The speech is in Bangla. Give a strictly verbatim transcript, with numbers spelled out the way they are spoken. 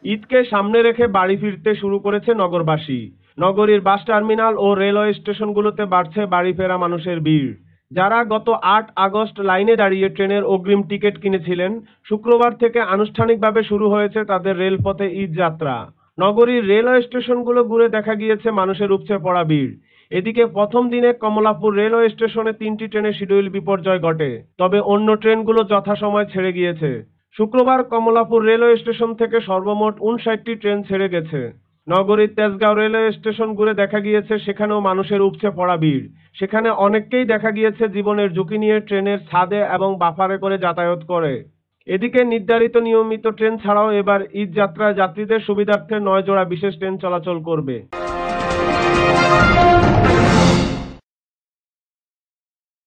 ঈদকে সামনে রেখে বাড়ি ফিরতে শুরু করেছে নগরবাসী। নগরীর বাস টার্মিনাল ও রেলওয়ে স্টেশনগুলোতে বাড়ছে বাড়ি ফেরা মানুষের ভিড়। যারা গত আট আগস্ট লাইনে দাঁড়িয়ে ট্রেনের অগ্রিম টিকিট কিনেছিলেন, শুক্রবার থেকে আনুষ্ঠানিকভাবে শুরু হয়েছে তাদের রেলপথে ঈদ যাত্রা। নগরীর রেলওয়ে স্টেশনগুলো ঘুরে দেখা গিয়েছে মানুষের উপচে পড়া ভিড়। এদিকে প্রথম দিনে কমলাপুর রেলওয়ে স্টেশনে তিনটি ট্রেনের শিডিউল বিপর্যয় ঘটে, তবে অন্য ট্রেনগুলো যথাসময়ে ছেড়ে গিয়েছে। শুক্রবার কমলাপুর রেলওয়ে স্টেশন থেকে সর্বমোট উনষাটটি ট্রেন ছেড়ে গেছে। নগরীর তেজগাঁও রেলওয়ে স্টেশন ঘুরে দেখা গিয়েছে সেখানেও মানুষের উপচে পড়া ভিড়। সেখানে অনেককেই দেখা গিয়েছে জীবনের ঝুঁকি নিয়ে ট্রেনের ছাদে এবং বাফারে করে যাতায়াত করে। এদিকে নির্ধারিত নিয়মিত ট্রেন ছাড়াও এবার ঈদ যাত্রায় যাত্রীদের সুবিধার্থে নয় জোড়া বিশেষ ট্রেন চলাচল করবে।